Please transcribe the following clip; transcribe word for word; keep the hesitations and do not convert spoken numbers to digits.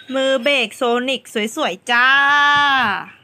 มือเบรกโซนิกสวยๆจ้า